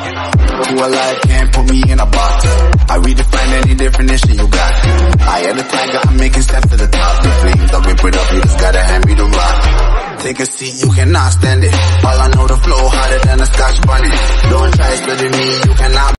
Who alive can't put me in a box. I redefine any definition you got. I am the tiger, I'm making steps to the top. The flames, I rip it up, you just gotta hand me the rock. Take a seat, you cannot stand it. All I know, the flow harder than a Scotch bonnet. Don't try studying me, you cannot